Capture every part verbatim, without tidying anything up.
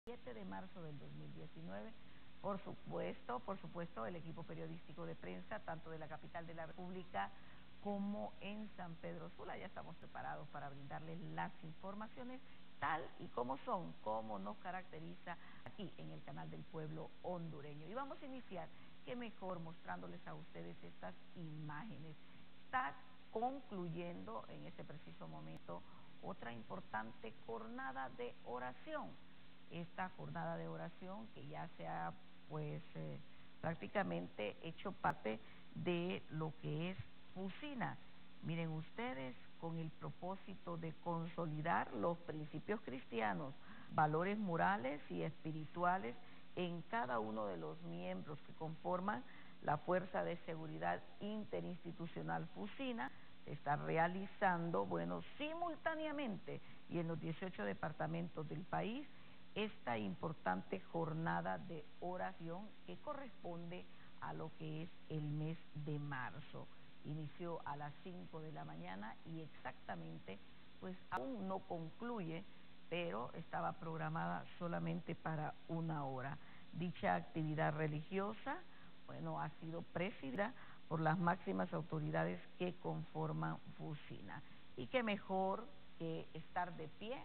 siete de marzo del dos mil diecinueve. Por supuesto, por supuesto, el equipo periodístico de prensa, tanto de la capital de la República como en San Pedro Sula, ya estamos preparados para brindarles las informaciones tal y como son, como nos caracteriza aquí en el canal del pueblo hondureño. Y vamos a iniciar, qué mejor, mostrándoles a ustedes estas imágenes. Está concluyendo en este preciso momento otra importante jornada de oración. Esta jornada de oración que ya se ha pues eh, prácticamente hecho parte de lo que es Fusina. Miren ustedes, con el propósito de consolidar los principios cristianos, valores morales y espirituales en cada uno de los miembros que conforman la Fuerza de Seguridad Interinstitucional Fusina, se está realizando, bueno, simultáneamente y en los dieciocho departamentos del país, esta importante jornada de oración que corresponde a lo que es el mes de marzo. Inició a las cinco de la mañana y exactamente, pues aún no concluye, pero estaba programada solamente para una hora. Dicha actividad religiosa, bueno, ha sido presidida por las máximas autoridades que conforman Fusina. Y qué mejor que estar de pie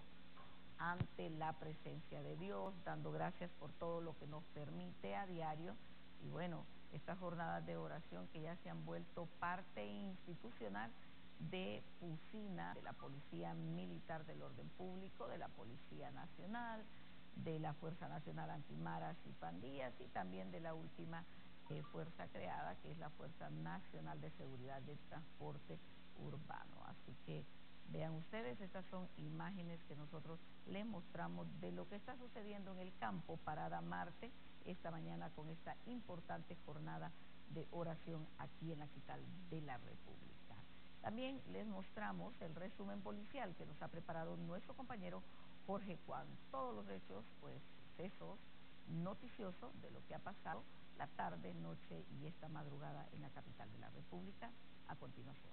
ante la presencia de Dios, dando gracias por todo lo que nos permite a diario. Y bueno, estas jornadas de oración que ya se han vuelto parte institucional de Fusina, de la Policía Militar del Orden Público, de la Policía Nacional, de la Fuerza Nacional Antimaras y Pandillas y también de la última eh, fuerza creada, que es la Fuerza Nacional de Seguridad de Transporte Urbano. Así que vean ustedes, estas son imágenes que nosotros les mostramos de lo que está sucediendo en el campo Parada Marte esta mañana con esta importante jornada de oración aquí en la capital de la República. También les mostramos el resumen policial que nos ha preparado nuestro compañero Jorge Juan. Todos los hechos, pues, sucesos noticiosos de lo que ha pasado la tarde, noche y esta madrugada en la capital de la República a continuación.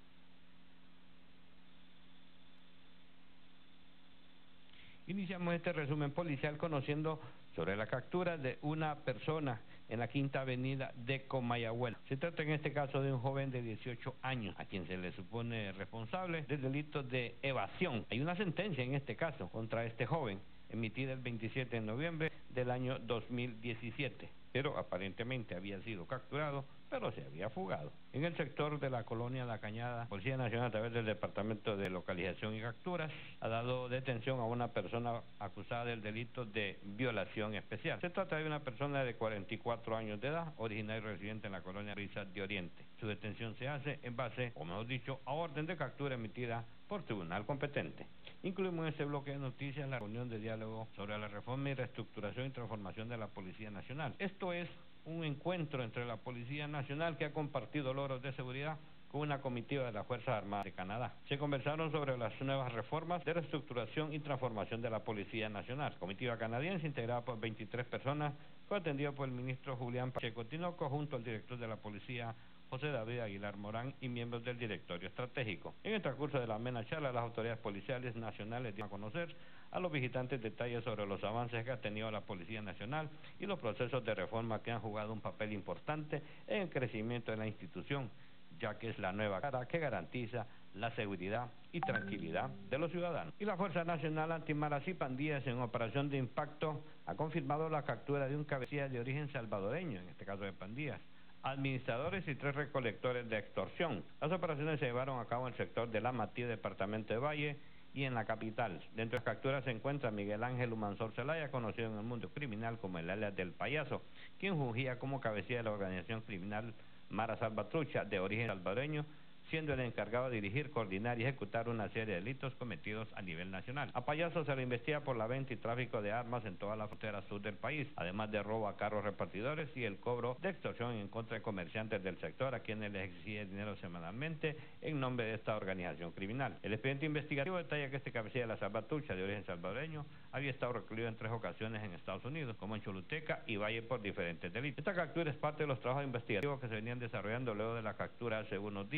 Iniciamos este resumen policial conociendo sobre la captura de una persona en la Quinta Avenida de Comayagüela. Se trata en este caso de un joven de dieciocho años, a quien se le supone responsable del delito de evasión. Hay una sentencia en este caso contra este joven, emitida el veintisiete de noviembre del año dos mil diecisiete, pero aparentemente había sido capturado, pero se había fugado. En el sector de la colonia La Cañada, Policía Nacional, a través del Departamento de Localización y Capturas, ha dado detención a una persona acusada del delito de violación especial. Se trata de una persona de cuarenta y cuatro años de edad, originario y residente en la colonia Brisas de Oriente. Su detención se hace en base, o mejor dicho, a orden de captura emitida por tribunal competente. Incluimos en este bloque de noticias la reunión de diálogo sobre la reforma y reestructuración y transformación de la Policía Nacional. Esto es un encuentro entre la Policía Nacional, que ha compartido logros de seguridad, con una comitiva de las Fuerzas Armadas de Canadá. Se conversaron sobre las nuevas reformas de reestructuración y transformación de la Policía Nacional. Comitiva canadiense integrada por veintitrés personas, fue atendida por el ministro Julián Pacheco Tinoco junto al director de la Policía José David Aguilar Morán y miembros del directorio estratégico. En el transcurso de la amena charla, las autoridades policiales nacionales dieron a conocer a los visitantes detalles sobre los avances que ha tenido la Policía Nacional y los procesos de reforma que han jugado un papel importante en el crecimiento de la institución, ya que es la nueva cara que garantiza la seguridad y tranquilidad de los ciudadanos. Y la Fuerza Nacional Antimaras y Pandillas, en operación de impacto, ha confirmado la captura de un cabecilla de origen salvadoreño, en este caso de pandillas, administradores y tres recolectores de extorsión. Las operaciones se llevaron a cabo en el sector de La Matía, departamento de Valle, y en la capital. Dentro de las capturas se encuentra Miguel Ángel Humansor Zelaya, conocido en el mundo criminal como el alias del Payaso, quien fungía como cabecilla de la organización criminal Mara Salvatrucha, de origen salvadoreño, siendo el encargado de dirigir, coordinar y ejecutar una serie de delitos cometidos a nivel nacional. A Payaso se le investiga por la venta y tráfico de armas en toda la frontera sur del país, además de robo a carros repartidores y el cobro de extorsión en contra de comerciantes del sector, a quienes les exige dinero semanalmente en nombre de esta organización criminal. El expediente investigativo detalla que este cabecilla de la Salvatrucha, de origen salvadoreño, había estado recluido en tres ocasiones en Estados Unidos, como en Choluteca y Valle, por diferentes delitos. Esta captura es parte de los trabajos investigativos que se venían desarrollando luego de la captura hace unos días de Fernando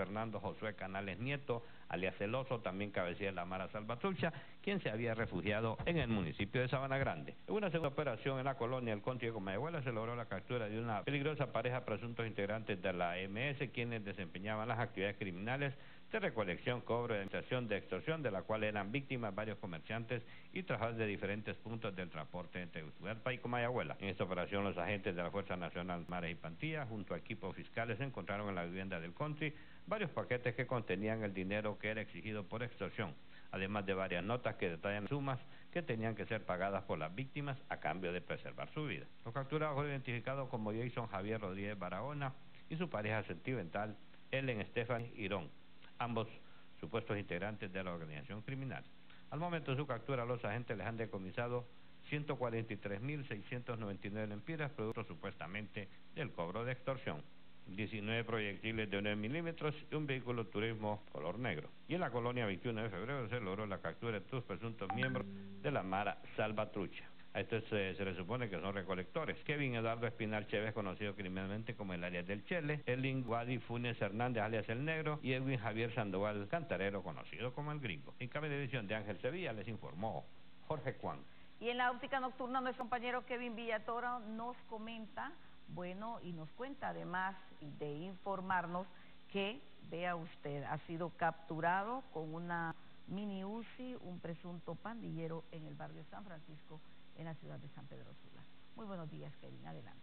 Fernando Josué Canales Nieto, alias El Oso, también cabecilla de la Mara Salvatrucha, quien se había refugiado en el municipio de Sabana Grande. En una segunda operación en la colonia El Country de Comayagüela se logró la captura de una peligrosa pareja presuntos integrantes de la M S, quienes desempeñaban las actividades criminales de recolección, cobro y administración de extorsión, de la cual eran víctimas varios comerciantes y trabajadores de diferentes puntos del transporte entre Tegucigalpa y Comayagüela. En esta operación, los agentes de la Fuerza Nacional Mares y Pantilla, junto a equipos fiscales, encontraron en la vivienda del Country varios paquetes que contenían el dinero que era exigido por extorsión, además de varias notas que detallan sumas que tenían que ser pagadas por las víctimas a cambio de preservar su vida. Los capturados fueron identificados como Jason Javier Rodríguez Barahona y su pareja sentimental, Ellen Stephanie Irón, ambos supuestos integrantes de la organización criminal. Al momento de su captura, los agentes les han decomisado ciento cuarenta y tres mil seiscientos noventa y nueve lempiras, producto supuestamente del cobro de extorsión, diecinueve proyectiles de nueve milímetros y un vehículo turismo color negro. Y en la colonia veintiuno de febrero se logró la captura de dos presuntos miembros de la Mara Salvatrucha. A estos eh, se les supone que son recolectores. Kevin Eduardo Espinal Chévez, conocido criminalmente como el alias del Chele, Elin Guadi Funes Hernández, alias el Negro, y Edwin Javier Sandoval Cantarero, conocido como el Gringo. En cabina de edición de Ángel Sevilla les informó Jorge Juan. Y en la óptica nocturna, nuestro compañero Kevin Villatoro nos comenta, bueno, y nos cuenta además de informarnos que, vea usted, ha sido capturado con una mini Uzi un presunto pandillero en el barrio San Francisco, en la ciudad de San Pedro Sula. Muy buenos días, Kevin, adelante.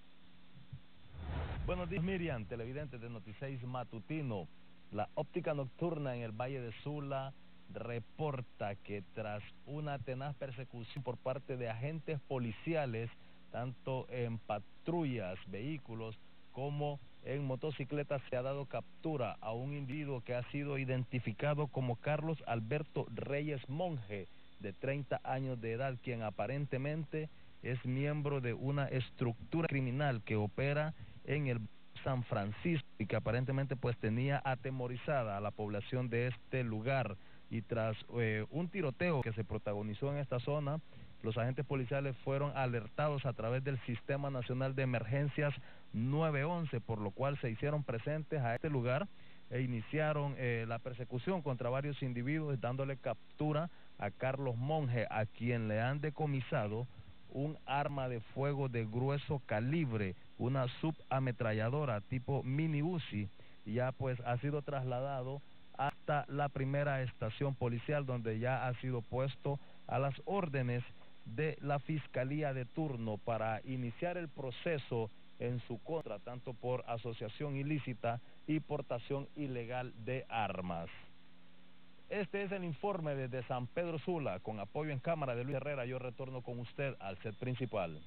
Buenos días, Miriam, televidentes de Notiseis Matutino. La óptica nocturna en el Valle de Sula reporta que tras una tenaz persecución por parte de agentes policiales, tanto en patrullas, vehículos, como en motocicletas, se ha dado captura a un individuo que ha sido identificado como Carlos Alberto Reyes Monje, de treinta años de edad, quien aparentemente es miembro de una estructura criminal que opera en el San Francisco y que aparentemente pues tenía atemorizada a la población de este lugar. Y tras eh, un tiroteo que se protagonizó en esta zona, los agentes policiales fueron alertados a través del Sistema Nacional de Emergencias nueve once, por lo cual se hicieron presentes a este lugar e iniciaron eh, la persecución contra varios individuos, dándole captura a Carlos Monje, a quien le han decomisado un arma de fuego de grueso calibre, una subametralladora tipo mini Uzi, y ya pues ha sido trasladado hasta la primera estación policial, donde ya ha sido puesto a las órdenes de la Fiscalía de turno para iniciar el proceso en su contra, tanto por asociación ilícita y portación ilegal de armas. Este es el informe desde San Pedro Sula, con apoyo en cámara de Luis Herrera. Yo retorno con usted al set principal.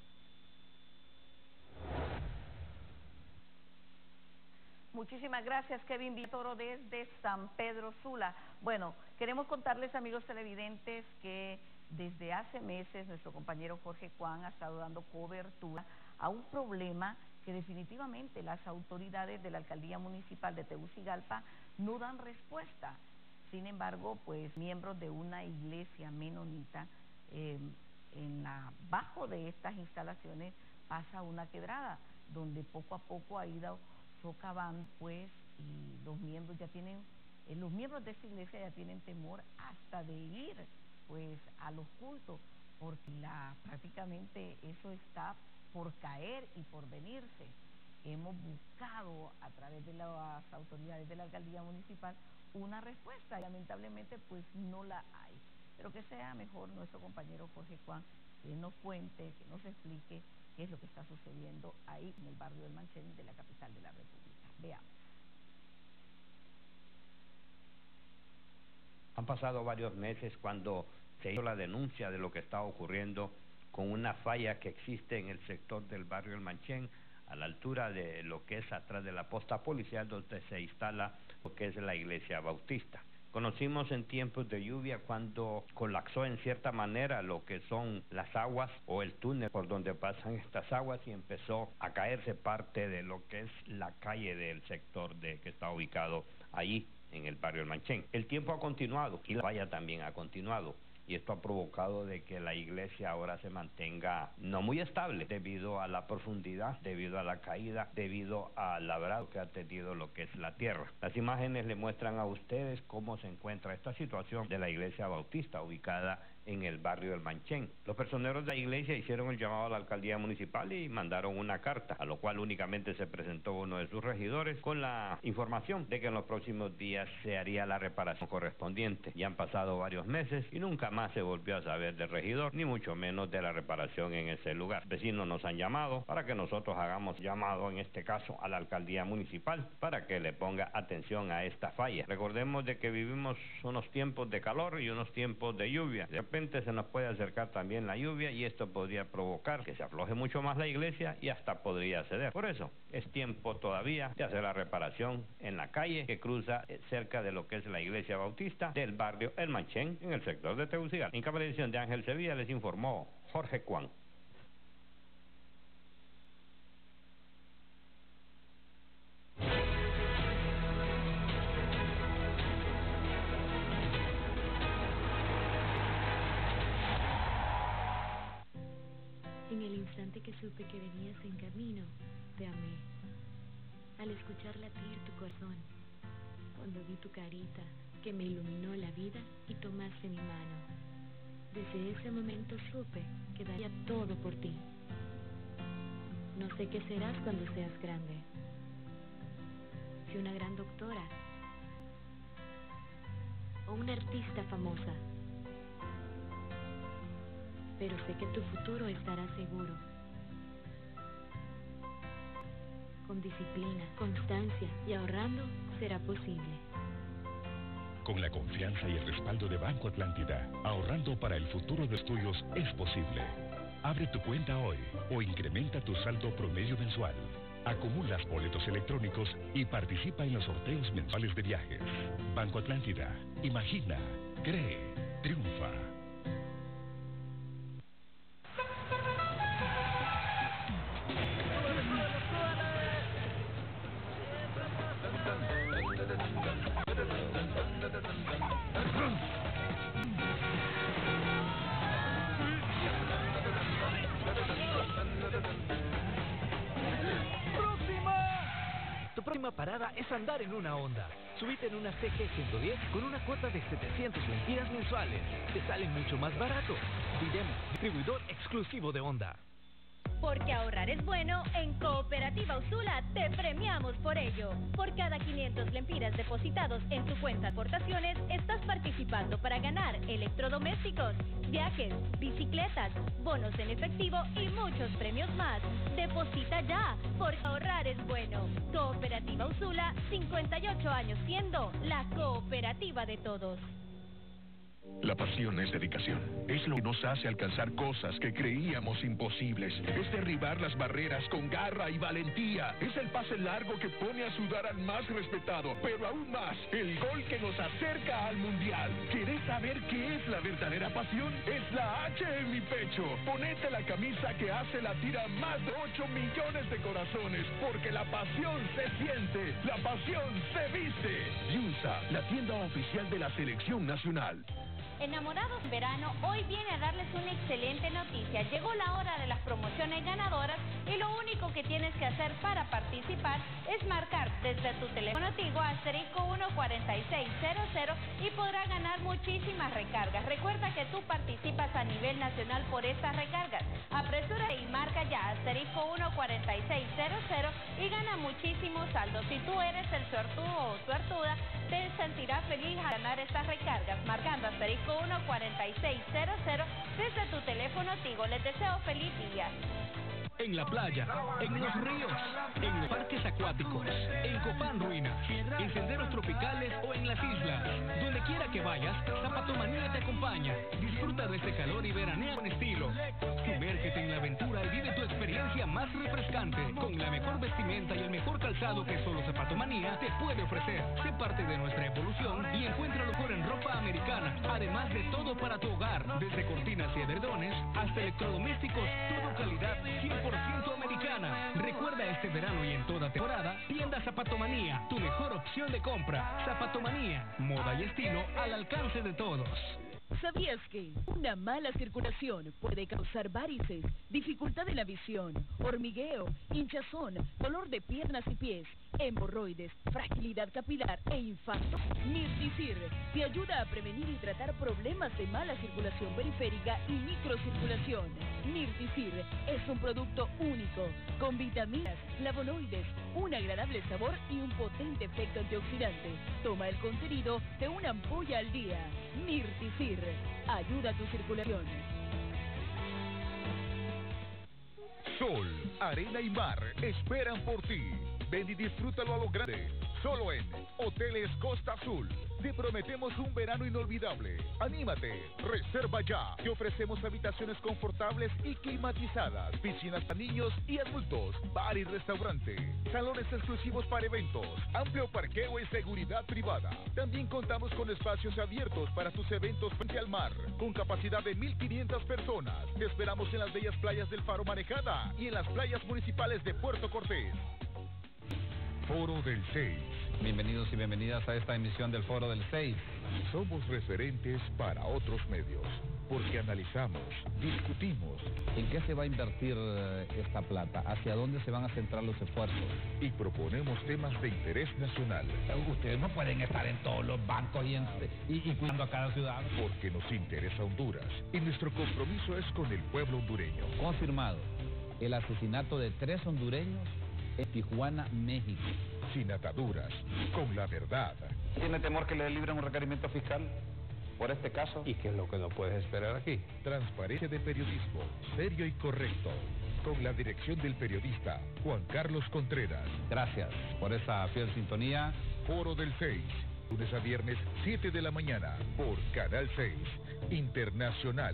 Muchísimas gracias, Kevin Villatoro, desde San Pedro Sula. Bueno, queremos contarles, amigos televidentes, que desde hace meses nuestro compañero Jorge Juan ha estado dando cobertura a un problema que definitivamente las autoridades de la Alcaldía Municipal de Tegucigalpa no dan respuesta. Sin embargo, pues miembros de una iglesia menonita, eh, en la, bajo de estas instalaciones pasa una quebrada, donde poco a poco ha ido socavando, pues, y los miembros ya tienen, eh, los miembros de esta iglesia ya tienen temor hasta de ir, pues, a los cultos, porque la, prácticamente eso está por caer y por venirse. Hemos buscado a través de las autoridades de la Alcaldía Municipal una respuesta, y lamentablemente pues no la hay. Pero que sea mejor nuestro compañero Jorge Juan que nos cuente, que nos explique qué es lo que está sucediendo ahí en el barrio del Manchén de la capital de la República. Veamos. Han pasado varios meses cuando se hizo la denuncia de lo que está ocurriendo con una falla que existe en el sector del barrio El Manchén, a la altura de lo que es atrás de la posta policial, donde se instala lo que es la iglesia bautista. Conocimos en tiempos de lluvia cuando colapsó en cierta manera lo que son las aguas o el túnel por donde pasan estas aguas, y empezó a caerse parte de lo que es la calle del sector de que está ubicado ahí en el barrio El Manchén. El tiempo ha continuado y la falla también ha continuado. y esto ha provocado de que la iglesia ahora se mantenga no muy estable debido a la profundidad, debido a la caída, debido al labrado que ha tenido lo que es la tierra. Las imágenes le muestran a ustedes cómo se encuentra esta situación de la iglesia bautista ubicada en el barrio del Manchén. Los personeros de la iglesia hicieron el llamado a la alcaldía municipal y mandaron una carta, a lo cual únicamente se presentó uno de sus regidores con la información de que en los próximos días se haría la reparación correspondiente. Ya han pasado varios meses y nunca más se volvió a saber del regidor, ni mucho menos de la reparación en ese lugar. Vecinos nos han llamado para que nosotros hagamos llamado, en este caso, a la alcaldía municipal para que le ponga atención a esta falla. Recordemos de que vivimos unos tiempos de calor y unos tiempos de lluvia. De repente se nos puede acercar también la lluvia y esto podría provocar que se afloje mucho más la iglesia y hasta podría ceder. Por eso es tiempo todavía de hacer la reparación en la calle que cruza cerca de lo que es la iglesia bautista del barrio El Manchén en el sector de Tegucigalpa. En cámara de edición de Ángel Sevilla les informó Jorge Cuán. En el instante que supe que venías en camino, te amé. Al escuchar latir tu corazón, cuando vi tu carita que me iluminó la vida y tomaste mi mano. Desde ese momento supe que daría todo por ti. No sé qué serás cuando seas grande. Si una gran doctora o una artista famosa. Pero sé que tu futuro estará seguro. Con disciplina, constancia y ahorrando será posible. Con la confianza y el respaldo de Banco Atlántida, ahorrando para el futuro de estudios es posible. Abre tu cuenta hoy o incrementa tu saldo promedio mensual. Acumulas boletos electrónicos y participa en los sorteos mensuales de viajes. Banco Atlántida. Imagina, cree, triunfa. Tu próxima parada es andar en una Honda. Subite en una C G ciento diez con una cuota de setecientos lempiras mensuales. Te sale mucho más barato. Videmo, distribuidor exclusivo de Honda. Porque ahorrar es bueno, en Cooperativa Usula te premiamos por ello. Por cada quinientos lempiras depositados en tu cuenta aportaciones, estás participando para ganar electrodomésticos, viajes, bicicletas, bonos en efectivo y muchos premios más. Deposita ya, porque ahorrar es bueno. Cooperativa Usula, cincuenta y ocho años siendo la cooperativa de todos. La pasión es dedicación. Es lo que nos hace alcanzar cosas que creíamos imposibles. Es derribar las barreras con garra y valentía. Es el pase largo que pone a sudar al más respetado, pero aún más, el gol que nos acerca al mundial. ¿Querés saber qué es la verdadera pasión? Es la H en mi pecho. Ponete la camisa que hace latir a más de ocho millones de corazones, porque la pasión se siente, la pasión se viste. Yunsa, la tienda oficial de la Selección Nacional. Enamorados en verano, hoy viene a darles una excelente noticia. Llegó la hora de las promociones ganadoras y lo único que tienes que hacer para participar es marcar desde tu teléfono antiguo asterisco uno cuarenta y seis cero cero y podrás ganar muchísimas recargas. Recuerda que tú participas a nivel nacional por estas recargas. Apresúrate y marca ya asterisco uno cuarenta y seis cero cero y gana muchísimos saldos. Si tú eres el suertudo o suertuda, te sentirás feliz al ganar estas recargas marcando asterisco uno cuarenta y seis cero cero desde tu teléfono Tigo. Les deseo feliz día. En la playa, en los ríos, en los parques acuáticos, en Copán Ruinas, en senderos tropicales o en las islas. Donde quiera que vayas, Zapatomanía te acompaña. Disfruta de este calor y veranea con estilo. Sumérgete en la aventura y vive tu experiencia más refrescante. Con la mejor vestimenta y el mejor calzado que solo Zapatomanía te puede ofrecer. Sé parte de nuestra evolución y encuentra lo mejor en ropa americana. Además de todo para tu hogar, desde cortinas y edredones hasta electrodomésticos, todo calidad cien por ciento americana. Recuerda este verano y en toda temporada, tienda Zapatomanía, tu mejor opción de compra. Zapatomanía, moda y estilo al alcance de todos. ¿Sabías que una mala circulación puede causar varices, dificultad en la visión, hormigueo, hinchazón, dolor de piernas y pies, hemorroides, fragilidad capilar e infarto? Mirticir te ayuda a prevenir y tratar problemas de mala circulación periférica y microcirculación. Mirticir es un producto único, con vitaminas, flavonoides, un agradable sabor y un potente efecto antioxidante. Toma el contenido de una ampolla al día. Mirticir ayuda a tu circulación. Sol, arena y mar esperan por ti. Ven y disfrútalo a lo grande. Solo en Hoteles Costa Azul. Te prometemos un verano inolvidable. Anímate, reserva ya. Te ofrecemos habitaciones confortables y climatizadas, piscinas para niños y adultos, bar y restaurante, salones exclusivos para eventos, amplio parqueo y seguridad privada. También contamos con espacios abiertos para tus eventos frente al mar, con capacidad de mil quinientas personas. Te esperamos en las bellas playas del Faro Marejada y en las playas municipales de Puerto Cortés. Foro del seis. Bienvenidos y bienvenidas a esta emisión del Foro del seis. Somos referentes para otros medios, porque analizamos, discutimos. ¿En qué se va a invertir esta plata? ¿Hacia dónde se van a centrar los esfuerzos? Y proponemos temas de interés nacional. Ustedes no pueden estar en todos los bancos y, en, y, y cuidando a cada ciudad. Porque nos interesa Honduras y nuestro compromiso es con el pueblo hondureño. Confirmado, el asesinato de tres hondureños en Tijuana, México. Sin ataduras, con la verdad. ¿Tiene temor que le libren un requerimiento fiscal por este caso? ¿Y qué es lo que no puedes esperar aquí? Transparencia de periodismo, serio y correcto, con la dirección del periodista Juan Carlos Contreras. Gracias por esa fiel sintonía. Foro del seis, lunes a viernes, siete de la mañana, por Canal seis, Internacional.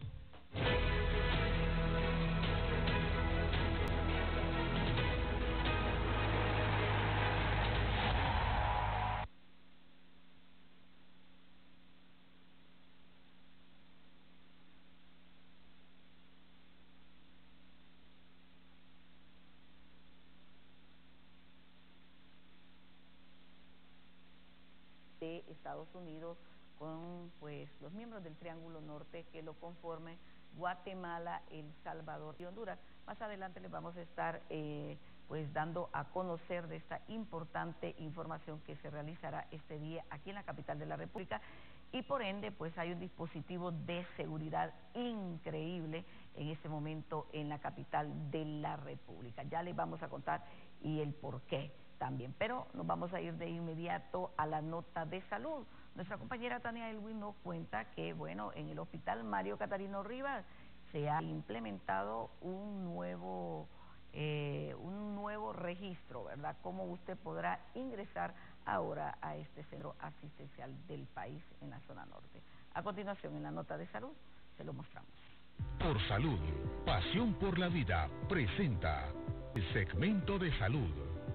De Estados Unidos con pues los miembros del Triángulo Norte que lo conformen, Guatemala, El Salvador y Honduras. Más adelante les vamos a estar eh, pues dando a conocer de esta importante información que se realizará este día aquí en la capital de la República, y por ende pues hay un dispositivo de seguridad increíble en este momento en la capital de la República. Ya les vamos a contar y el por qué también, pero nos vamos a ir de inmediato a la nota de salud. Nuestra compañera Tania Elwin nos cuenta que, bueno, en el Hospital Mario Catarino Rivas se ha implementado un nuevo, eh, un nuevo registro, ¿verdad? Cómo usted podrá ingresar ahora a este centro asistencial del país en la zona norte. A continuación, en la nota de salud, se lo mostramos. Por Salud, Pasión por la Vida, presenta el segmento de salud.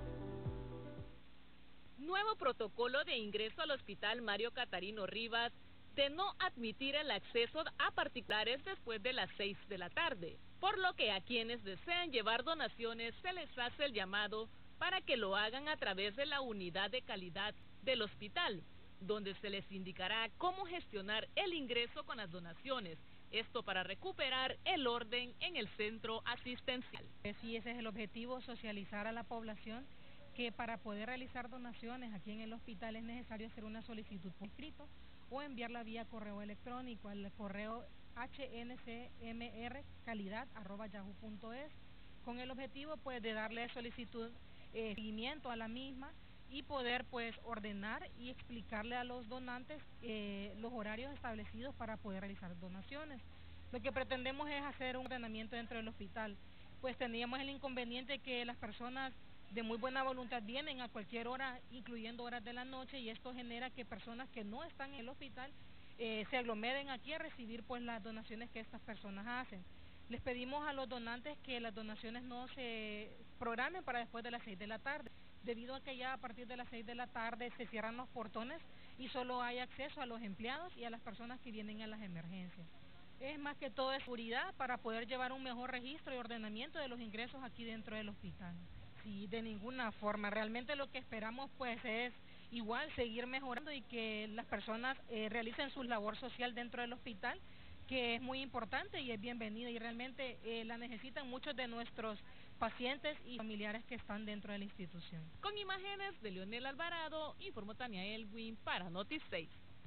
Nuevo protocolo de ingreso al Hospital Mario Catarino Rivas de no admitir el acceso a particulares después de las seis de la tarde, por lo que a quienes desean llevar donaciones se les hace el llamado para que lo hagan a través de la unidad de calidad del hospital, donde se les indicará cómo gestionar el ingreso con las donaciones, esto para recuperar el orden en el centro asistencial. Sí, ese es el objetivo, socializar a la población que para poder realizar donaciones aquí en el hospital es necesario hacer una solicitud por escrito o enviarla vía correo electrónico al correo h n c m r calidad arroba yahoo punto es, con el objetivo pues de darle solicitud, eh, seguimiento a la misma y poder pues ordenar y explicarle a los donantes eh, los horarios establecidos para poder realizar donaciones. Lo que pretendemos es hacer un ordenamiento dentro del hospital, pues teníamos el inconveniente que las personas de muy buena voluntad vienen a cualquier hora, incluyendo horas de la noche, y esto genera que personas que no están en el hospital eh, se aglomeren aquí a recibir pues las donaciones que estas personas hacen. Les pedimos a los donantes que las donaciones no se programen para después de las seis de la tarde, debido a que ya a partir de las seis de la tarde se cierran los portones y solo hay acceso a los empleados y a las personas que vienen a las emergencias. Es más que todo seguridad para poder llevar un mejor registro y ordenamiento de los ingresos aquí dentro del hospital. Sí, de ninguna forma. Realmente lo que esperamos pues es igual seguir mejorando y que las personas eh, realicen su labor social dentro del hospital, que es muy importante y es bienvenida y realmente eh, la necesitan muchos de nuestros pacientes y familiares que están dentro de la institución. Con imágenes de Leonel Alvarado, informó Tania Elwin para Noti seis.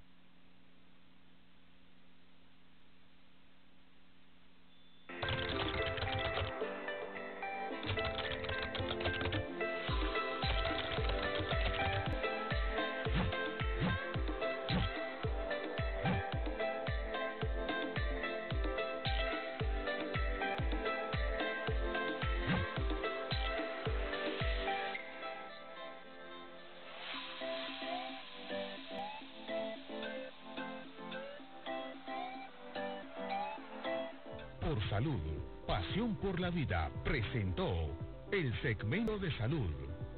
Por Salud, Pasión por la Vida, presentó el segmento de salud.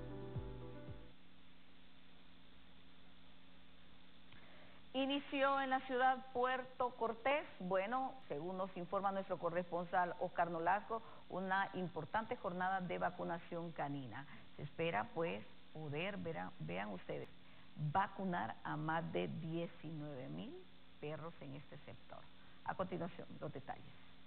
Inició en la ciudad Puerto Cortés, bueno, según nos informa nuestro corresponsal Oscar Nolasco, una importante jornada de vacunación canina. Se espera pues poder, verán, vean ustedes, vacunar a más de diecinueve mil perros en este sector. A continuación, los detalles.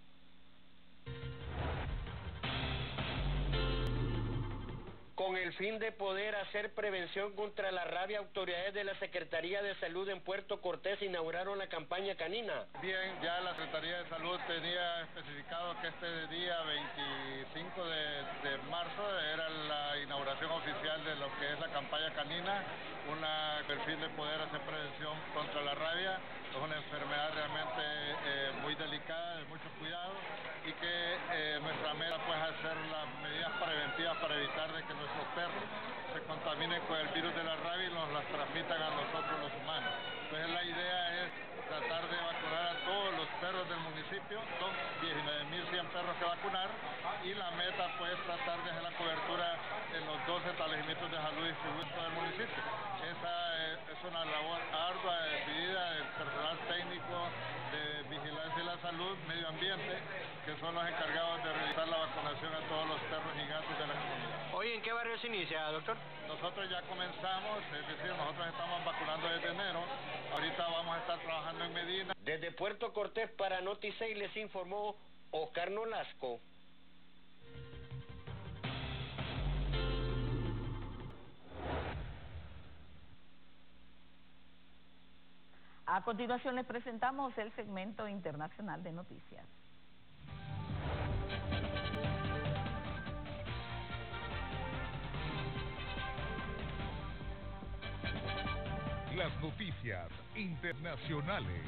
Con el fin de poder hacer prevención contra la rabia, autoridades de la Secretaría de Salud en Puerto Cortés inauguraron la campaña canina. Bien, ya la Secretaría de Salud tenía especificado que este día veinticinco de marzo era la inauguración oficial de lo que es la campaña canina, una, con el fin de poder hacer prevención contra la rabia. Es una enfermedad realmente eh, muy delicada, de mucho cuidado, y que eh, nuestra meta pues es hacer las medidas preventivas para evitar de que nuestros perros se contaminen con el virus de la rabia y nos las transmitan a nosotros los humanos. Entonces la idea es tratar de vacunar a todos los perros del municipio, son diecinueve mil cien perros que vacunar, y la meta pues tratar de hacer la cobertura en los doce establecimientos de salud distribuidos del municipio. Esa es, es una labor ardua, decidida del personal técnico de vigilancia de la salud, medio ambiente, que son los encargados de realizar la vacunación a todos los perros y gatos de la comunidad. Hoy, ¿en qué barrio se inicia, doctor? Nosotros ya comenzamos, es decir, nosotros estamos vacunando desde enero, ahorita vamos a estar trabajando en Medina. Desde Puerto Cortés para Noti seis les informó Oscar Nolasco. A continuación les presentamos el segmento internacional de noticias. Las noticias internacionales.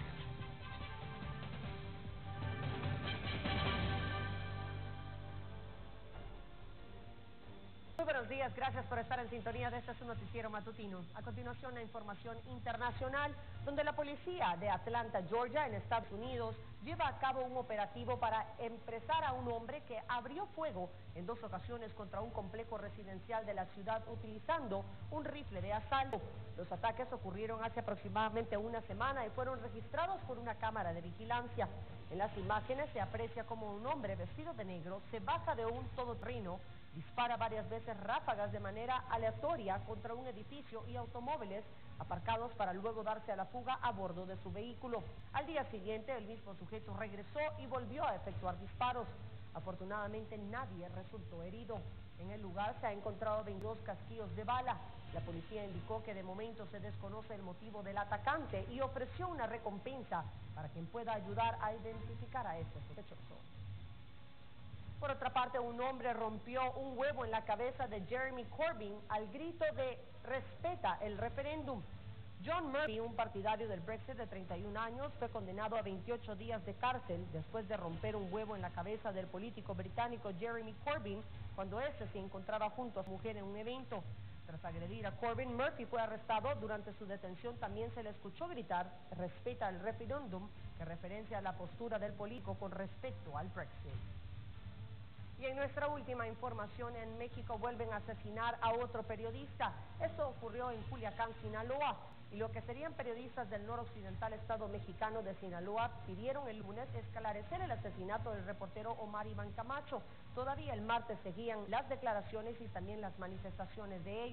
Muy buenos días, gracias por estar en sintonía de este su noticiero matutino. A continuación, la información internacional, donde la policía de Atlanta, Georgia, en Estados Unidos, lleva a cabo un operativo para empresar a un hombre que abrió fuego en dos ocasiones contra un complejo residencial de la ciudad utilizando un rifle de asalto. Los ataques ocurrieron hace aproximadamente una semana y fueron registrados por una cámara de vigilancia. En las imágenes se aprecia como un hombre vestido de negro se baja de un todoterreno, dispara varias veces ráfagas de manera aleatoria contra un edificio y automóviles aparcados para luego darse a la fuga a bordo de su vehículo. Al día siguiente, el mismo sujeto regresó y volvió a efectuar disparos. Afortunadamente, nadie resultó herido. En el lugar se ha encontrado veintidós casquillos de bala. La policía indicó que de momento se desconoce el motivo del atacante y ofreció una recompensa para quien pueda ayudar a identificar a este sospechoso. Por otra parte, un hombre rompió un huevo en la cabeza de Jeremy Corbyn al grito de "respeta el referéndum". John Murphy, un partidario del Brexit de treinta y un años, fue condenado a veintiocho días de cárcel después de romper un huevo en la cabeza del político británico Jeremy Corbyn cuando éste se encontraba junto a su mujer en un evento. Tras agredir a Corbyn, Murphy fue arrestado. Durante su detención también se le escuchó gritar "respeta el referéndum", que referencia a la postura del político con respecto al Brexit. Y en nuestra última información, en México vuelven a asesinar a otro periodista. Esto ocurrió en Culiacán, Sinaloa. Y lo que serían periodistas del noroccidental estado mexicano de Sinaloa pidieron el lunes esclarecer el asesinato del reportero Omar Iván Camacho. Todavía el martes seguían las declaraciones y también las manifestaciones de ellos.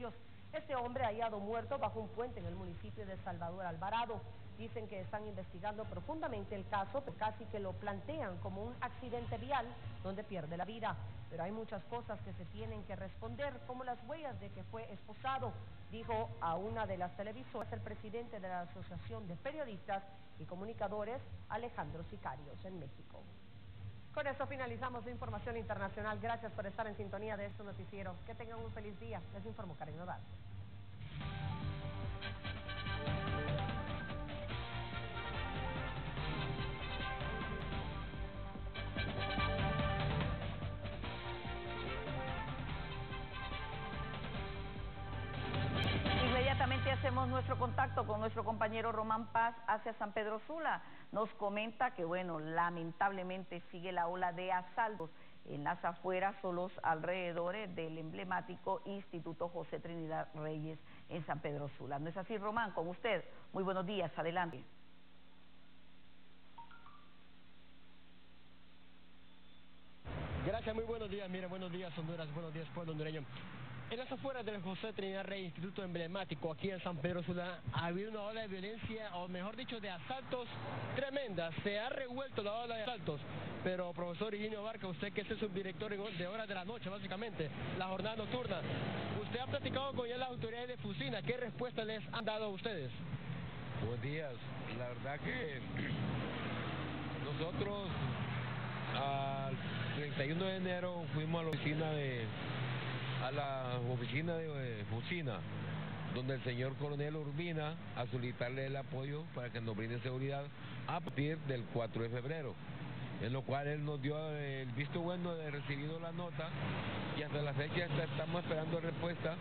Este hombre hallado muerto bajo un puente en el municipio de Salvador Alvarado. Dicen que están investigando profundamente el caso, pero casi que lo plantean como un accidente vial donde pierde la vida. Pero hay muchas cosas que se tienen que responder, como las huellas de que fue esposado, dijo a una de las televisoras el presidente de la Asociación de Periodistas y Comunicadores, Alejandro Sicarios, en México. Con eso finalizamos la información internacional. Gracias por estar en sintonía de este noticiero. Que tengan un feliz día. Les informó Karen Nodal. Inmediatamente hacemos nuestro contacto con nuestro compañero Román Paz hacia San Pedro Sula. Nos comenta que, bueno, lamentablemente sigue la ola de asaltos en las afueras o los alrededores del emblemático Instituto José Trinidad Reyes en San Pedro Sula. ¿No es así, Román? Con usted. Muy buenos días. Adelante. Gracias, muy buenos días. Mira, buenos días, Honduras. Buenos días, pueblo hondureño. En las afueras del José Trinidad Reyes, instituto emblemático aquí en San Pedro Sula, ha habido una ola de violencia, o mejor dicho, de asaltos tremendas. Se ha revuelto la ola de asaltos. Pero, profesor Higinio Barca, usted que es el subdirector de horas de la noche, básicamente, la jornada nocturna, usted ha platicado con ya las autoridades de Fusina. ¿Qué respuesta les han dado a ustedes? Buenos días. La verdad que nosotros al treinta y uno de enero fuimos a la oficina de a la oficina de Fusina, donde el señor coronel Urbina, a solicitarle el apoyo para que nos brinde seguridad a partir del cuatro de febrero, en lo cual él nos dio el visto bueno de recibido la nota, y hasta la fecha estamos esperando respuesta,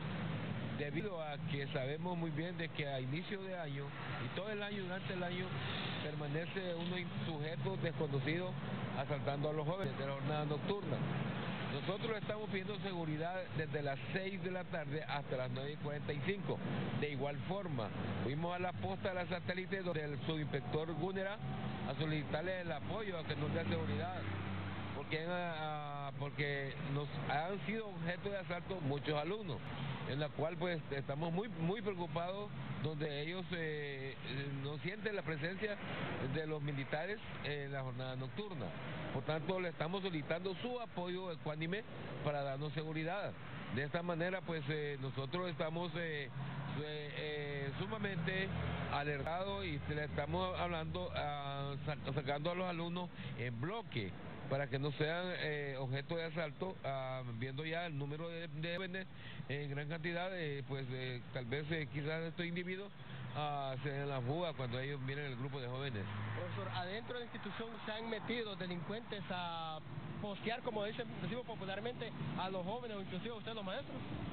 debido a que sabemos muy bien de que a inicio de año y todo el año, durante el año, permanece unos sujetos desconocidos asaltando a los jóvenes de la jornada nocturna. Nosotros estamos pidiendo seguridad desde las seis de la tarde hasta las nueve y cuarenta y cinco. De igual forma, fuimos a la posta de la satélite donde el subinspector Gúnera a solicitarle el apoyo a que nos dé seguridad, porque, uh, porque nos han sido objeto de asalto muchos alumnos, en la cual pues estamos muy muy preocupados, donde ellos eh, no sienten la presencia de los militares en la jornada nocturna. Por tanto, le estamos solicitando su apoyo ecuánime para darnos seguridad. De esta manera, pues eh, nosotros estamos eh, eh, eh, sumamente alertados y le estamos hablando, a, sacando a los alumnos en bloque, para que no sean eh, objeto de asalto, uh, viendo ya el número de, de jóvenes en gran cantidad, eh, pues eh, tal vez eh, quizás estos individuos uh, se den la fuga cuando ellos vienen el grupo de jóvenes. Profesor, adentro de la institución se han metido delincuentes a postear, como dicen, decimos popularmente, a los jóvenes o inclusive a ustedes los maestros.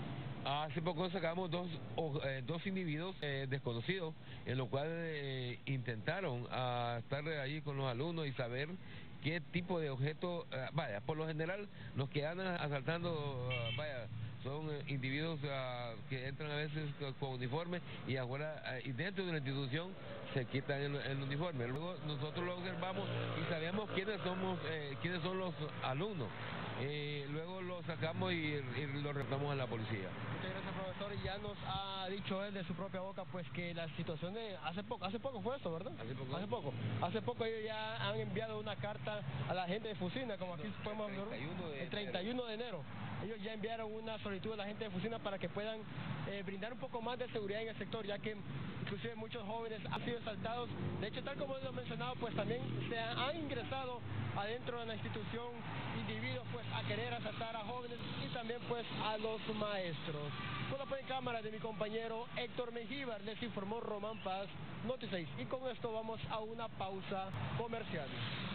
Hace poco sacamos dos, eh, dos individuos eh, desconocidos, en lo cual eh, intentaron uh, estar allí con los alumnos y saber qué tipo de objeto, uh, vaya, por lo general los que andan asaltando, uh, vaya, son uh, individuos uh, que entran a veces con, con uniforme y afuera uh, y dentro de la institución se quitan el, el uniforme. Luego nosotros lo observamos y sabemos quiénes somos, eh, quiénes son los alumnos. Eh, luego lo sacamos y, y lo reportamos a la policía. Muchas gracias, profesor. Y ya nos ha dicho él de su propia boca pues que la situación de hace poco, hace poco fue esto, ¿verdad? Hace poco. Hace poco. Hace poco ellos ya han enviado una carta a la gente de Fusina, como aquí podemos ver, el treinta y uno de enero. Ellos ya enviaron una solicitud a la gente de Fusina para que puedan eh, brindar un poco más de seguridad en el sector, ya que inclusive muchos jóvenes han sido asaltados. De hecho, tal como lo he mencionado, pues también se han, han ingresado adentro de la institución individuos pues a querer asaltar a jóvenes y también pues a los maestros. Con la en cámara de mi compañero Héctor Mengíbar, les informó Román Paz, Noti seis. Y con esto vamos a una pausa comercial.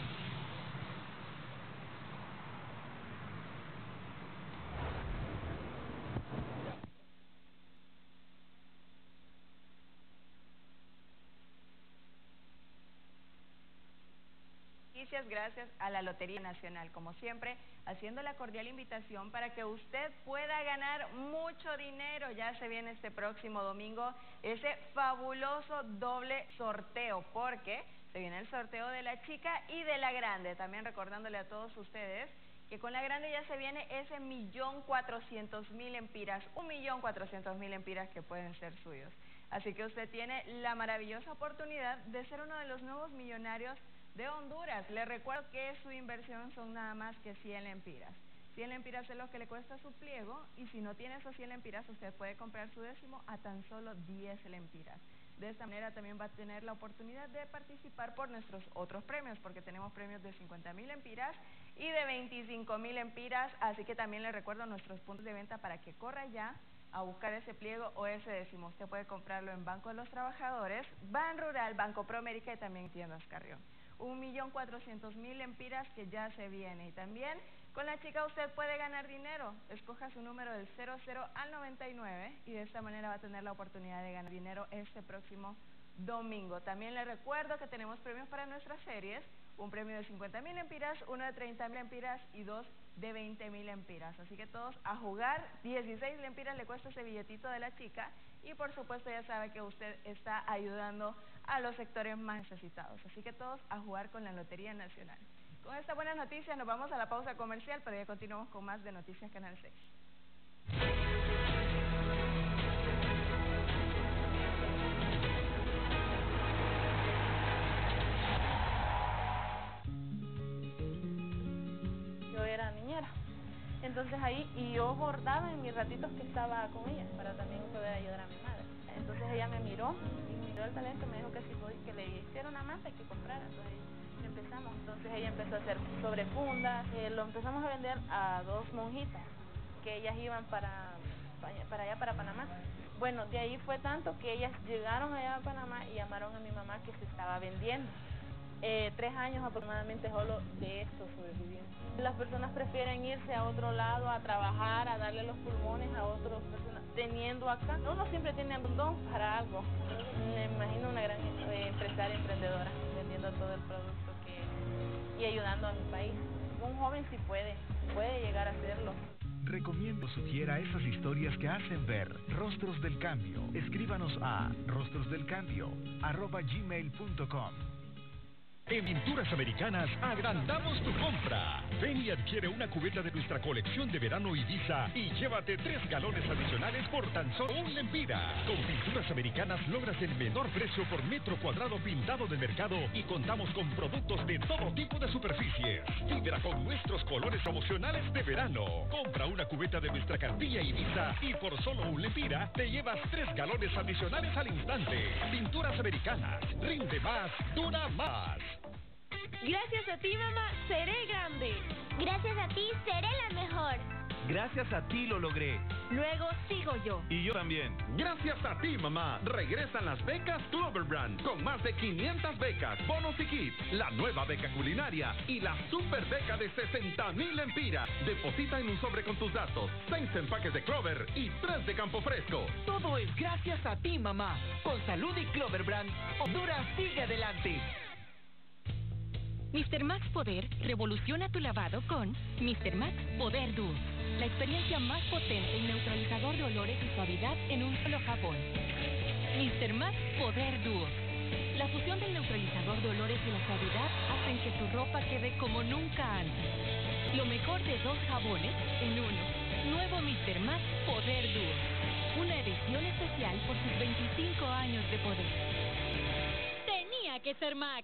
Gracias a la Lotería Nacional, como siempre, haciendo la cordial invitación para que usted pueda ganar mucho dinero. Ya se viene este próximo domingo ese fabuloso doble sorteo, porque se viene el sorteo de la chica y de la grande. También recordándole a todos ustedes que con la grande ya se viene ese millón cuatrocientos mil empiras, un millón cuatrocientos mil empiras que pueden ser suyos. Así que usted tiene la maravillosa oportunidad de ser uno de los nuevos millonarios de Honduras. Les recuerdo que su inversión son nada más que cien lempiras. cien lempiras es lo que le cuesta su pliego, y si no tiene esos cien lempiras, usted puede comprar su décimo a tan solo diez lempiras. De esta manera también va a tener la oportunidad de participar por nuestros otros premios, porque tenemos premios de cincuenta mil lempiras y de veinticinco mil lempiras, así que también le recuerdo nuestros puntos de venta para que corra ya a buscar ese pliego o ese décimo. Usted puede comprarlo en Banco de los Trabajadores, Ban Rural, Banco Proamérica y también Tiendas Carrión. Un millón cuatrocientos mil lempiras que ya se viene. Y también con la chica usted puede ganar dinero. Escoja su número del cero cero al noventa y nueve y de esta manera va a tener la oportunidad de ganar dinero este próximo domingo. También le recuerdo que tenemos premios para nuestras series. Un premio de cincuenta mil lempiras, uno de treinta mil lempiras y dos de veinte mil lempiras. Así que todos a jugar. dieciséis lempiras le cuesta ese billetito de la chica. Y por supuesto ya sabe que usted está ayudando a los sectores más necesitados. Así que todos a jugar con la Lotería Nacional. Con esta buena noticia nos vamos a la pausa comercial, pero ya continuamos con más de Noticias Canal seis. Yo era niñera, entonces ahí, y yo bordaba en mis ratitos que estaba con ella, para también poder ayudar a mi madre. Entonces ella me miró, y miró el talento, me dijo que si podía, que le hiciera una manta y que comprara. Entonces empezamos, entonces ella empezó a hacer sobre fundas, eh, lo empezamos a vender a dos monjitas, que ellas iban para, para allá, para Panamá. Bueno, de ahí fue tanto que ellas llegaron allá a Panamá y llamaron a mi mamá que se estaba vendiendo. Eh, tres años aproximadamente solo de esto sobreviviendo. Las personas prefieren irse a otro lado a trabajar, a darle los pulmones a otras personas, teniendo acá. Uno siempre tiene un don para algo. Me imagino una gran eh, empresaria emprendedora vendiendo todo el producto que y ayudando a mi país. Un joven sí puede, puede llegar a hacerlo. Recomiendo sugiera esas historias que hacen ver Rostros del Cambio. Escríbanos a rostrosdelcambio arroba gmail punto com. En Pinturas Americanas agrandamos tu compra. Ven y adquiere una cubeta de nuestra colección de verano Ibiza y llévate tres galones adicionales por tan solo un lempira. Con Pinturas Americanas logras el menor precio por metro cuadrado pintado del mercado y contamos con productos de todo tipo de superficies. Vibra con nuestros colores promocionales de verano. Compra una cubeta de nuestra cartilla Ibiza y por solo un lempira te llevas tres galones adicionales al instante. Pinturas Americanas. Rinde más, dura más. Gracias a ti, mamá, seré grande. Gracias a ti, seré la mejor. Gracias a ti lo logré. Luego sigo yo. Y yo también. Gracias a ti, mamá. Regresan las becas Clover Brand con más de quinientas becas, bonos y kits, la nueva beca culinaria y la super beca de sesenta mil lempiras. Deposita en un sobre con tus datos, seis empaques de Clover y tres de Campo Fresco. Todo es gracias a ti, mamá. Con Salud y Clover Brand, Honduras sigue adelante. mister Max Poder revoluciona tu lavado con mister Max Poder Duo. La experiencia más potente y neutralizador de olores y suavidad en un solo jabón. mister Max Poder Duo. La fusión del neutralizador de olores y la suavidad hacen que tu ropa quede como nunca antes. Lo mejor de dos jabones en uno. Nuevo mister Max Poder Duo. Una edición especial por sus veinticinco años de poder. Tenía que ser Max.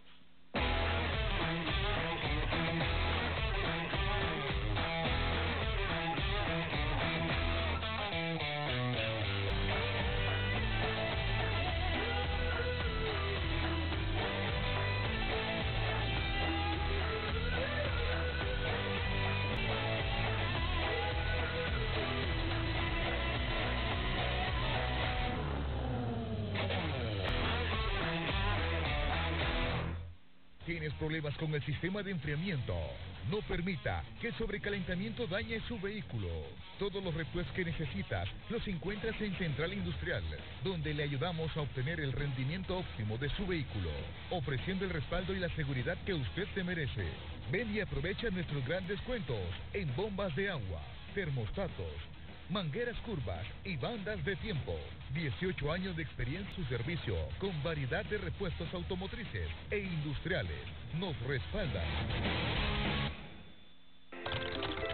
¿Tienes problemas con el sistema de enfriamiento? No permita que el sobrecalentamiento dañe su vehículo. Todos los repuestos que necesitas los encuentras en Central Industrial, donde le ayudamos a obtener el rendimiento óptimo de su vehículo, ofreciendo el respaldo y la seguridad que usted se merece. Ven y aprovecha nuestros grandes descuentos en bombas de agua, termostatos, mangueras curvas y bandas de tiempo. dieciocho años de experiencia en su servicio, con variedad de repuestos automotrices e industriales. Nos respaldan.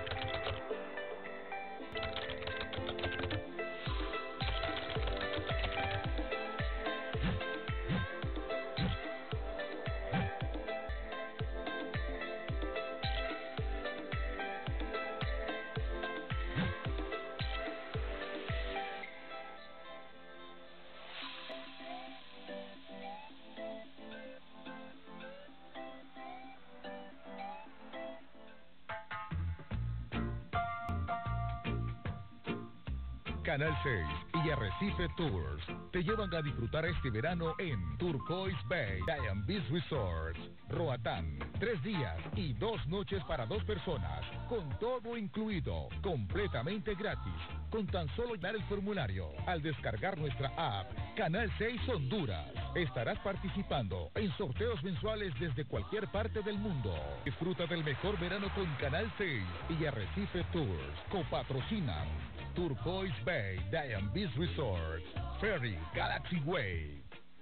Canal seis y Arrecife Tours te llevan a disfrutar este verano en Turquoise Bay Diamond Beach Resort, Roatán. Tres días y dos noches para dos personas, con todo incluido, completamente gratis, con tan solo llenar el formulario. Al descargar nuestra app, Canal seis Honduras, estarás participando en sorteos mensuales desde cualquier parte del mundo. Disfruta del mejor verano con Canal seis y Arrecife Tours. Copatrocinan Turquoise Bay Diamond Beach Resort, Ferry Galaxy Way.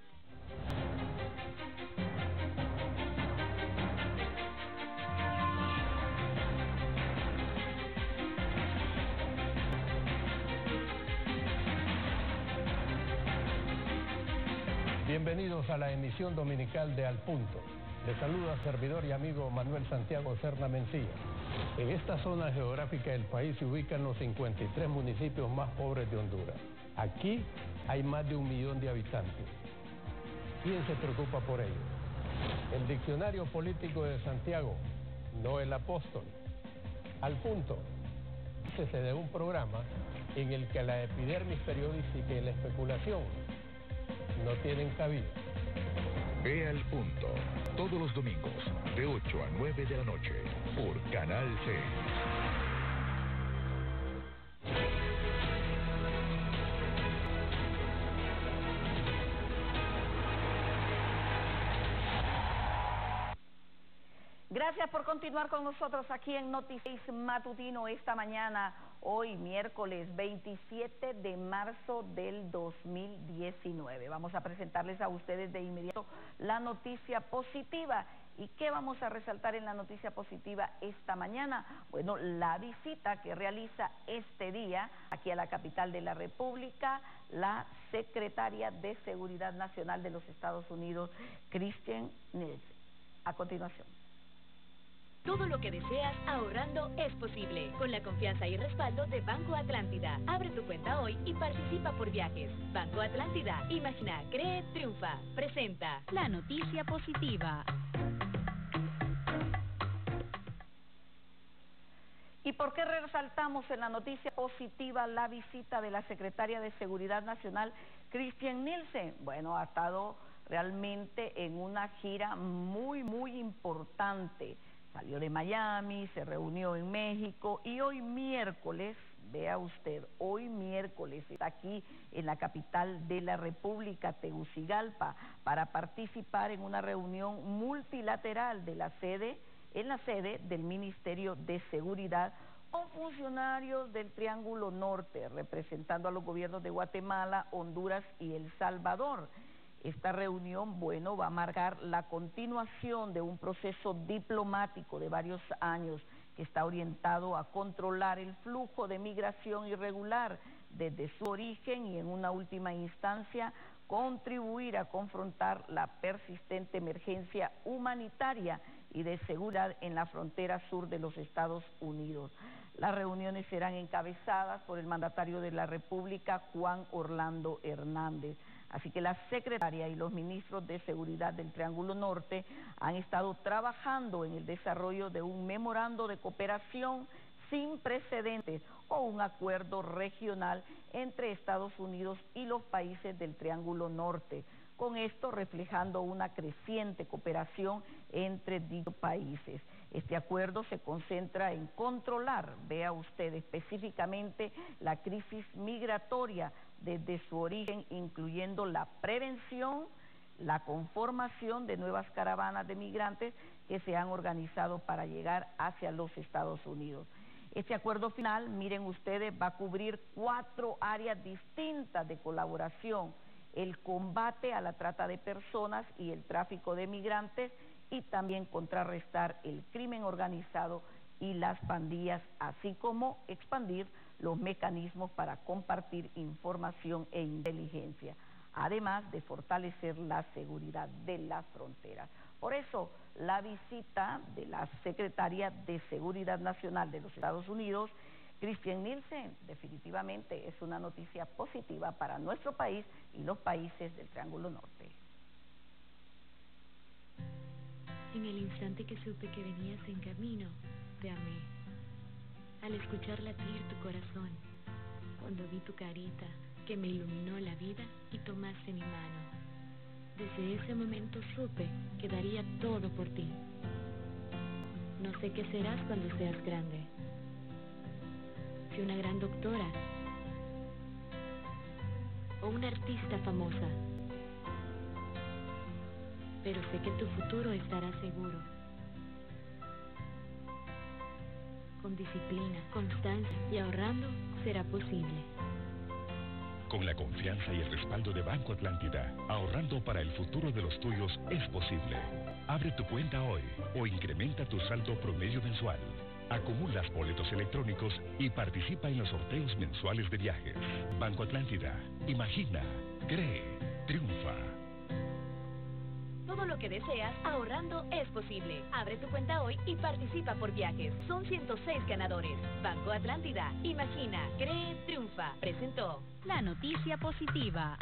Bienvenidos a la emisión dominical de Al Punto. Les saluda servidor y amigo Manuel Santiago Serna Mencía. En esta zona geográfica del país se ubican los cincuenta y tres municipios más pobres de Honduras. Aquí hay más de un millón de habitantes. ¿Quién se preocupa por ello? El Diccionario Político de Santiago, no el apóstol. Al Punto. Este de un programa en el que la epidermis periodística y la especulación no tienen cabida. Ve Al Punto, todos los domingos, de ocho a nueve de la noche, por Canal seis. Gracias por continuar con nosotros aquí en Noticias Matutino esta mañana, hoy miércoles veintisiete de marzo del dos mil diecinueve. Vamos a presentarles a ustedes de inmediato la noticia positiva. ¿Y qué vamos a resaltar en la noticia positiva esta mañana? Bueno, la visita que realiza este día aquí a la capital de la República la secretaria de Seguridad Nacional de los Estados Unidos, Kirstjen Nielsen. A continuación. Todo lo que deseas ahorrando es posible. Con la confianza y respaldo de Banco Atlántida. Abre tu cuenta hoy y participa por viajes. Banco Atlántida. Imagina, cree, triunfa. Presenta la noticia positiva. ¿Y por qué resaltamos en la noticia positiva la visita de la secretaria de Seguridad Nacional, Kirstjen Nielsen? Bueno, ha estado realmente en una gira muy, muy importante. Salió de Miami, se reunió en México y hoy miércoles, vea usted, hoy miércoles está aquí en la capital de la República, Tegucigalpa, para participar en una reunión multilateral de la sede, en la sede del Ministerio de Seguridad con funcionarios del Triángulo Norte, representando a los gobiernos de Guatemala, Honduras y El Salvador. Esta reunión, bueno, va a marcar la continuación de un proceso diplomático de varios años que está orientado a controlar el flujo de migración irregular desde su origen y en una última instancia contribuir a confrontar la persistente emergencia humanitaria y de seguridad en la frontera sur de los Estados Unidos. Las reuniones serán encabezadas por el mandatario de la República, Juan Orlando Hernández. Así que la secretaria y los ministros de Seguridad del Triángulo Norte han estado trabajando en el desarrollo de un memorando de cooperación sin precedentes o un acuerdo regional entre Estados Unidos y los países del Triángulo Norte. Con esto reflejando una creciente cooperación entre dichos países. Este acuerdo se concentra en controlar, vea usted específicamente, la crisis migratoria desde su origen, incluyendo la prevención, la conformación de nuevas caravanas de migrantes que se han organizado para llegar hacia los Estados Unidos. Este acuerdo final, miren ustedes, va a cubrir cuatro áreas distintas de colaboración: el combate a la trata de personas y el tráfico de migrantes, y también contrarrestar el crimen organizado y las pandillas, así como expandir los mecanismos para compartir información e inteligencia, además de fortalecer la seguridad de las fronteras. Por eso, la visita de la secretaria de Seguridad Nacional de los Estados Unidos, Kirstjen Nielsen, definitivamente es una noticia positiva para nuestro país y los países del Triángulo Norte. En el instante que supe que venías en camino, te amé. Al escuchar latir tu corazón, cuando vi tu carita que me iluminó la vida y tomaste mi mano. Desde ese momento supe que daría todo por ti. No sé qué serás cuando seas grande. Si una gran doctora o una artista famosa. Pero sé que tu futuro estará seguro. Con disciplina, constancia y ahorrando será posible. Con la confianza y el respaldo de Banco Atlántida, ahorrando para el futuro de los tuyos es posible. Abre tu cuenta hoy o incrementa tu saldo promedio mensual. Acumulas boletos electrónicos y participa en los sorteos mensuales de viajes. Banco Atlántida. Imagina, cree, triunfa. Todo lo que deseas ahorrando es posible. Abre tu cuenta hoy y participa por viajes. Son ciento seis ganadores. Banco Atlántida. Imagina, cree, triunfa. Presentó la noticia positiva.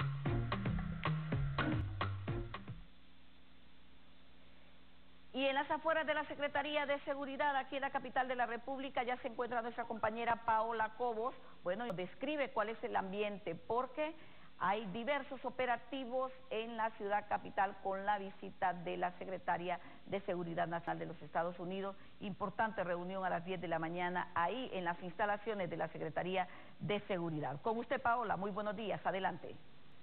Y en las afueras de la Secretaría de Seguridad, aquí en la capital de la República, ya se encuentra nuestra compañera Paola Cobos. Bueno, describe cuál es el ambiente, porque hay diversos operativos en la ciudad capital con la visita de la Secretaria de Seguridad Nacional de los Estados Unidos. Importante reunión a las diez de la mañana ahí en las instalaciones de la Secretaría de Seguridad. Con usted, Paola, muy buenos días, adelante.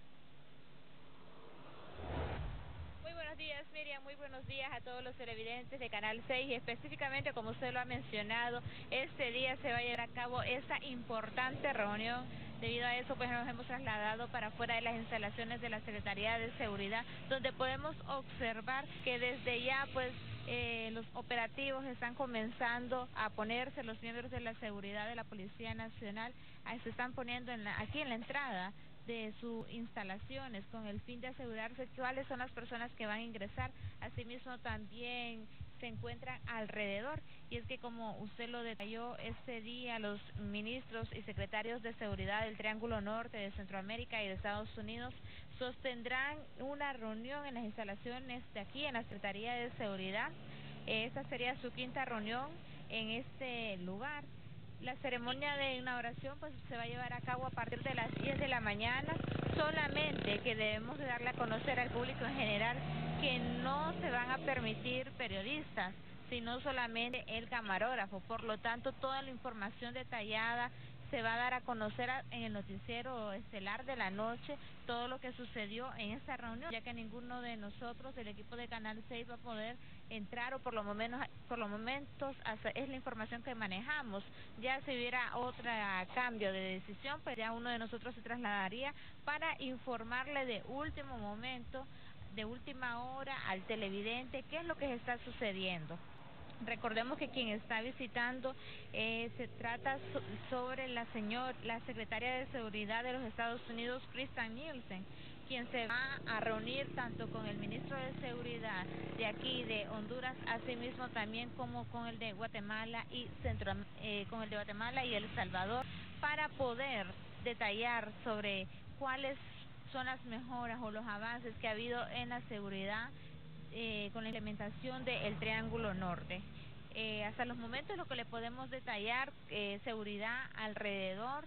Muy buenos días, Miriam, muy buenos días a todos los televidentes de Canal seis y específicamente, como usted lo ha mencionado, este día se va a llevar a cabo esa importante reunión. Debido a eso, pues nos hemos trasladado para fuera de las instalaciones de la Secretaría de Seguridad, donde podemos observar que desde ya, pues, eh, los operativos están comenzando a ponerse. Los miembros de la seguridad de la Policía Nacional ahí se están poniendo en la, aquí en la entrada de sus instalaciones con el fin de asegurarse cuáles son las personas que van a ingresar. Asimismo, también se encuentran alrededor, y es que, como usted lo detalló, este día los ministros y secretarios de seguridad del Triángulo Norte, de Centroamérica y de Estados Unidos sostendrán una reunión en las instalaciones de aquí en la Secretaría de Seguridad. Esta sería su quinta reunión en este lugar. La ceremonia de inauguración pues se va a llevar a cabo a partir de las diez de la mañana, solamente que debemos de darle a conocer al público en general que no se van a permitir periodistas, sino solamente el camarógrafo. Por lo tanto, toda la información detallada se va a dar a conocer en el noticiero estelar de la noche, todo lo que sucedió en esta reunión, ya que ninguno de nosotros del equipo de Canal seis va a poder entrar, o por lo menos por los momentos es la información que manejamos. Ya si hubiera otro cambio de decisión, pues ya uno de nosotros se trasladaría para informarle de último momento, de última hora al televidente qué es lo que está sucediendo. Recordemos que quien está visitando eh, se trata so sobre la señora, la secretaria de Seguridad de los Estados Unidos, Kristen Nielsen, quien se va a reunir tanto con el ministro de Seguridad de aquí de Honduras, asimismo también como con el de Guatemala y Centro, eh, con el de Guatemala y El Salvador, para poder detallar sobre cuáles son las mejoras o los avances que ha habido en la seguridad Eh, con la implementación del Triángulo Norte. Eh, hasta los momentos lo que le podemos detallar, eh, seguridad alrededor,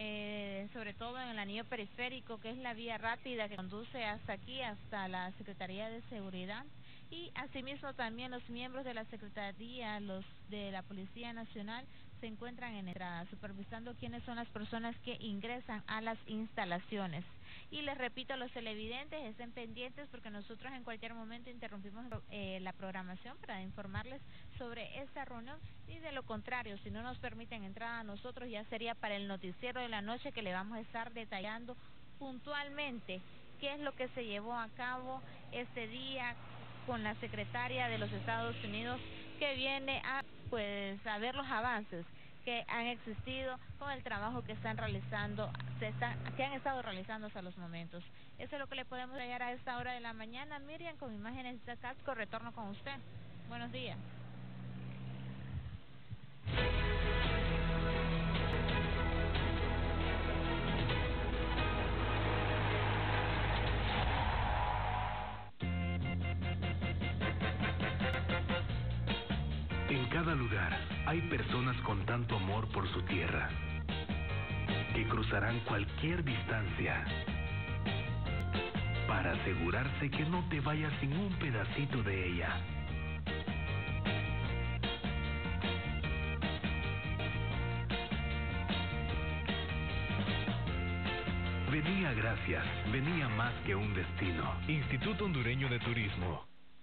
eh, sobre todo en el anillo periférico, que es la vía rápida que conduce hasta aquí, hasta la Secretaría de Seguridad, y asimismo también los miembros de la Secretaría, los de la Policía Nacional, se encuentran en entrada, supervisando quiénes son las personas que ingresan a las instalaciones. Y les repito a los televidentes, estén pendientes porque nosotros en cualquier momento interrumpimos eh, la programación para informarles sobre esta reunión, y de lo contrario, si no nos permiten entrar a nosotros, ya sería para el noticiero de la noche que le vamos a estar detallando puntualmente qué es lo que se llevó a cabo este día con la secretaria de los Estados Unidos, que viene a pues a ver los avances que han existido con el trabajo que están realizando, se están, que han estado realizando hasta los momentos. Eso es lo que le podemos llegar a esta hora de la mañana. Miriam, con imágenes de casco, retorno con usted. Buenos días. En cada lugar hay personas con tanto amor por su tierra. que cruzarán cualquier distancia para asegurarse que no te vayas sin un pedacito de ella. Venía gracias, venía más que un destino. Instituto Hondureño de Turismo.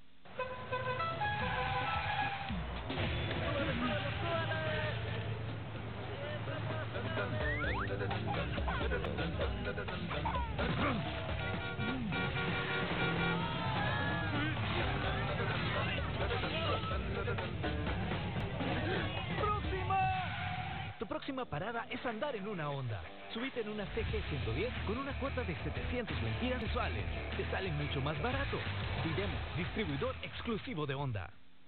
Tu próxima parada es andar en una Honda. Subite en una C G ciento diez con una cuota de setecientos lempiras mensuales. Te salen mucho más barato. Videmo, distribuidor exclusivo de Honda.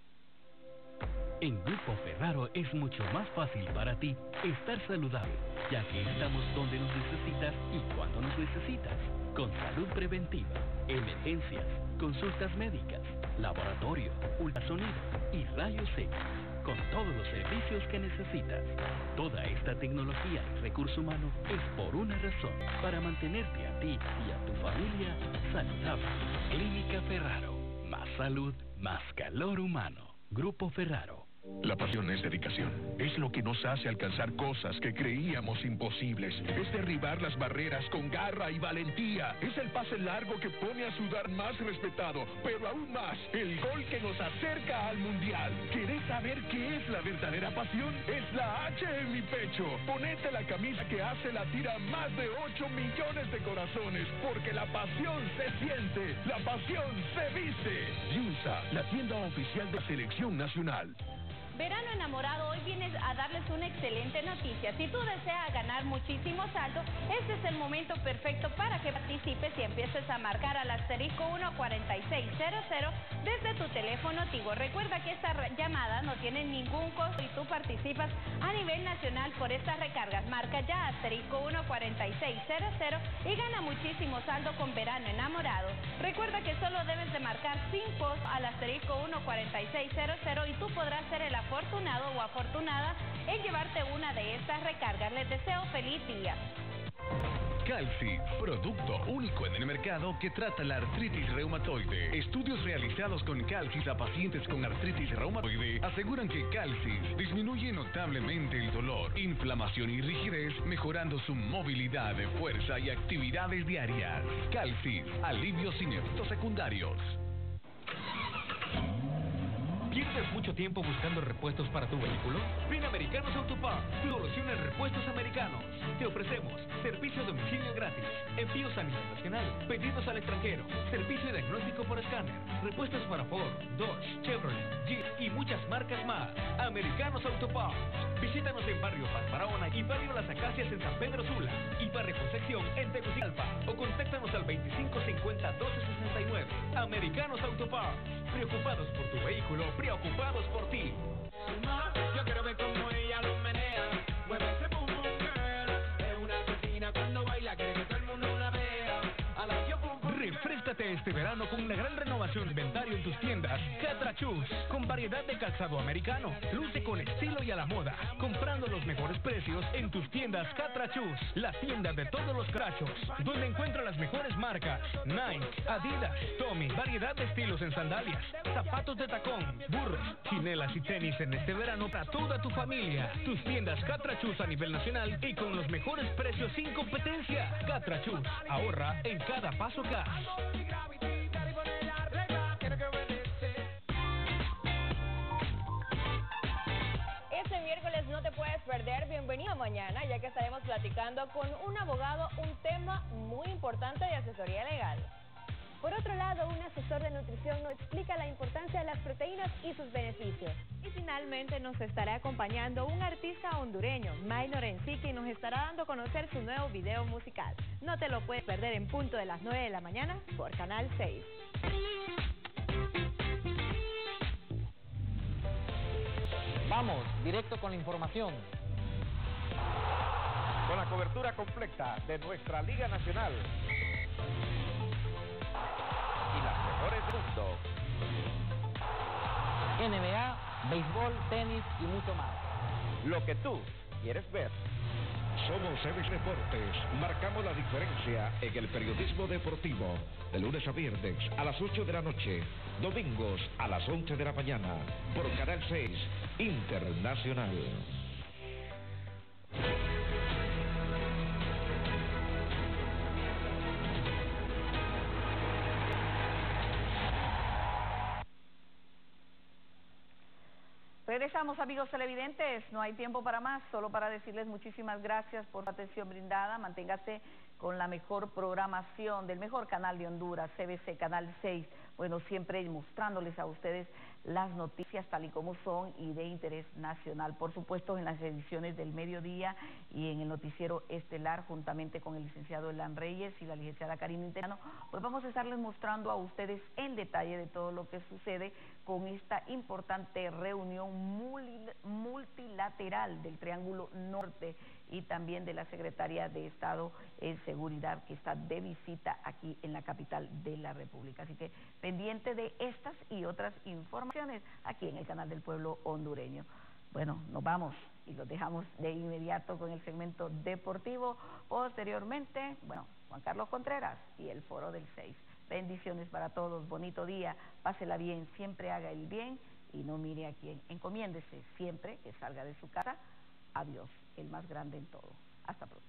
En Grupo Ferraro es mucho más fácil para ti estar saludable, ya que estamos donde nos necesitas y cuando nos necesitas. Con salud preventiva, emergencias, consultas médicas, laboratorio, ultrasonido y rayos X. Con todos los servicios que necesitas. Toda esta tecnología y recurso humano es por una razón, para mantenerte a ti y a tu familia saludable. Clínica Ferraro. Más salud, más calor humano. Grupo Ferraro. La pasión es dedicación. Es lo que nos hace alcanzar cosas que creíamos imposibles. Es derribar las barreras con garra y valentía. Es el pase largo que pone a sudar más respetado, pero aún más, el gol que nos acerca al Mundial. ¿Querés saber qué es la verdadera pasión? Es la H en mi pecho. Ponete la camisa que hace latir a más de ocho millones de corazones, porque la pasión se siente, la pasión se viste. Yunsa, la tienda oficial de Selección Nacional. Verano Enamorado hoy vienes a darles una excelente noticia. Si tú deseas ganar muchísimo saldo, este es el momento perfecto para que participes y empieces a marcar al asterisco uno cuatro seis cero cero desde tu teléfono Tigo. Recuerda que esta llamada no tiene ningún costo y tú participas a nivel nacional por estas recargas. Marca ya asterisco uno cuatro seis cero cero y gana muchísimo saldo con Verano Enamorado. Recuerda que solo debes de marcar sin costo al asterisco uno cuatro seis cero cero y tú podrás ser el afortunado o afortunada en llevarte una de estas recargas. Les deseo feliz día. Calcid, producto único en el mercado que trata la artritis reumatoide. Estudios realizados con Calcid a pacientes con artritis reumatoide aseguran que Calcid disminuye notablemente el dolor, inflamación y rigidez, mejorando su movilidad, fuerza y actividades diarias. Calcid, alivio sin efectos secundarios. ¿Pierdes mucho tiempo buscando repuestos para tu vehículo? Ven a Americanos Auto Parts, tu solución en repuestos americanos. Te ofrecemos servicio a domicilio gratis, envíos a nivel nacional, pedidos al extranjero, servicio diagnóstico por escáner, repuestos para Ford, Dodge, Chevrolet, Jeep y muchas marcas más. Americanos Auto Parts. Visítanos en Barrio Paz Barahona y Barrio Las Acacias en San Pedro Sula y Barrio Concepción en Tegucigalpa o contáctanos al veinticinco cincuenta doce sesenta y nueve. Americanos Auto Parts. Preocupados por tu vehículo, preocupados por ti. Yo quiero ver cómo ella lo menea. Mueve ese boom boom girl. Es una asesina cuando baila, quiere que todo el mundo la vea. A la yo boom boom. Refréscate este verano con una gran renovación de inventario en tus tiendas Catra Shoes, con variedad de calzado americano. Luce con estilo y a la moda, comprando los mejores precios en tus tiendas Catra Shoes, la tienda de todos los crachos, donde encuentra las mejores marcas: Nike, Adidas, Tommy, variedad de estilos en sandalias, zapatos de tacón, burros, chinelas y tenis en este verano para toda tu familia. Tus tiendas Catra Shoes a nivel nacional y con los mejores precios sin competencia. Catra Shoes, ahorra en cada paso que das. Este miércoles no te puedes perder Bienvenido Mañana, ya que estaremos platicando con un abogado un tema muy importante de asesoría legal. Por otro lado, un asesor de nutrición nos explica la importancia de las proteínas y sus beneficios. Y finalmente nos estará acompañando un artista hondureño, Maynor Ensi, quien nos estará dando a conocer su nuevo video musical. No te lo puedes perder en punto de las nueve de la mañana por Canal seis. Vamos, directo con la información. Con la cobertura completa de nuestra Liga Nacional y las mejores del mundo. N B A, béisbol, tenis y mucho más. Lo que tú quieres ver. Somos C B C Deportes. Marcamos la diferencia en el periodismo deportivo. De lunes a viernes a las ocho de la noche. Domingos a las once de la mañana. Por Canal seis Internacional. Regresamos, amigos televidentes, no hay tiempo para más, solo para decirles muchísimas gracias por la atención brindada. Manténgase con la mejor programación del mejor canal de Honduras, C B C Canal seis. Bueno, siempre mostrándoles a ustedes las noticias tal y como son y de interés nacional. Por supuesto, en las ediciones del mediodía y en el noticiero estelar, juntamente con el licenciado Elan Reyes y la licenciada Karina Interano, pues vamos a estarles mostrando a ustedes en detalle de todo lo que sucede con esta importante reunión multilateral del Triángulo Norte y también de la Secretaría de Estado en Seguridad, que está de visita aquí en la capital de la República. Así que pendiente de estas y otras informaciones aquí en el canal del pueblo hondureño. Bueno, nos vamos y los dejamos de inmediato con el segmento deportivo. Posteriormente, bueno, Juan Carlos Contreras y el Foro del seis. Bendiciones para todos, bonito día, pásela bien, siempre haga el bien y no mire a quién. Encomiéndese siempre que salga de su casa a Dios, el más grande en todo. Hasta pronto.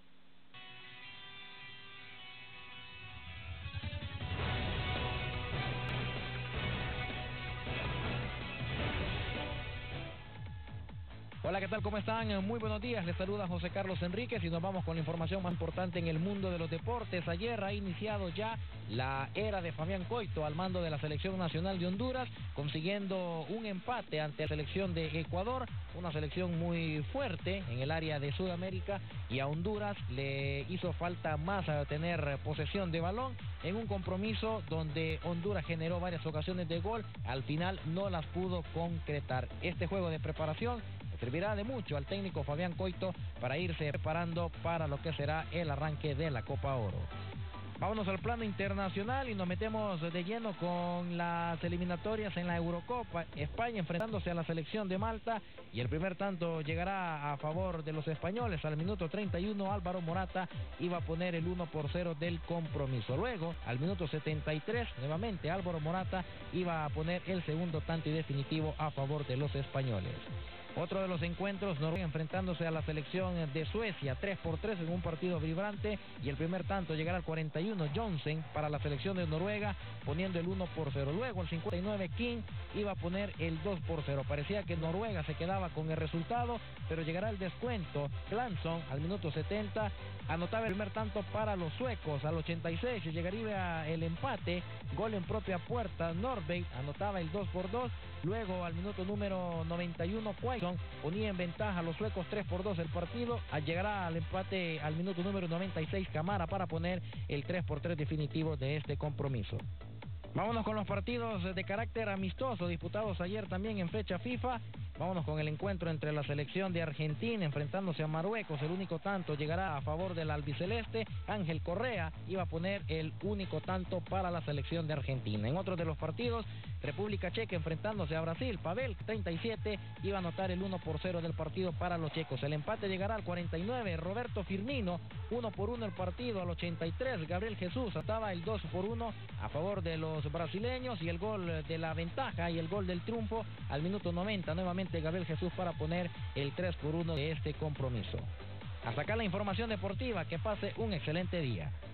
Hola, ¿qué tal? ¿Cómo están? Muy buenos días. Les saluda José Carlos Enríquez y nos vamos con la información más importante en el mundo de los deportes. Ayer ha iniciado ya la era de Fabián Coito al mando de la Selección Nacional de Honduras, consiguiendo un empate ante la selección de Ecuador, una selección muy fuerte en el área de Sudamérica, y a Honduras le hizo falta más a tener posesión de balón en un compromiso donde Honduras generó varias ocasiones de gol, al final no las pudo concretar. Este juego de preparación servirá de mucho al técnico Fabián Coito para irse preparando para lo que será el arranque de la Copa Oro. Vámonos al plano internacional y nos metemos de lleno con las eliminatorias en la Eurocopa. España enfrentándose a la selección de Malta y el primer tanto llegará a favor de los españoles. Al minuto treinta y uno Álvaro Morata iba a poner el uno por cero del compromiso. Luego, al minuto setenta y tres, nuevamente Álvaro Morata iba a poner el segundo tanto y definitivo a favor de los españoles. Otro de los encuentros, Noruega enfrentándose a la selección de Suecia, tres por tres en un partido vibrante, y el primer tanto llegará al cuarenta y uno, Johnsen para la selección de Noruega, poniendo el uno por cero. Luego al cincuenta y nueve, King iba a poner el dos por cero. Parecía que Noruega se quedaba con el resultado, pero llegará el descuento. Glanson al minuto setenta anotaba el primer tanto para los suecos. Al ochenta y seis llegaría el empate, gol en propia puerta. Norvey anotaba el dos por dos. Luego al minuto número noventa y uno, Quaison ponía en ventaja a los suecos tres por dos el partido. Llegará al empate al minuto número noventa y seis Camara para poner el tres por tres definitivo de este compromiso. Vámonos con los partidos de carácter amistoso disputados ayer también en fecha FIFA. Vámonos con el encuentro entre la selección de Argentina enfrentándose a Marruecos. El único tanto llegará a favor del albiceleste. Ángel Correa iba a poner el único tanto para la selección de Argentina. En otro de los partidos, República Checa enfrentándose a Brasil. Pavel, treinta y siete, iba a anotar el uno por cero del partido para los checos. El empate llegará al cuarenta y nueve. Roberto Firmino, uno por uno el partido. Al ochenta y tres, Gabriel Jesús ataba el dos por uno a favor de los brasileños, y el gol de la ventaja y el gol del triunfo al minuto noventa, nuevamente Gabriel Jesús para poner el tres por uno de este compromiso. Hasta acá la información deportiva, que pase un excelente día.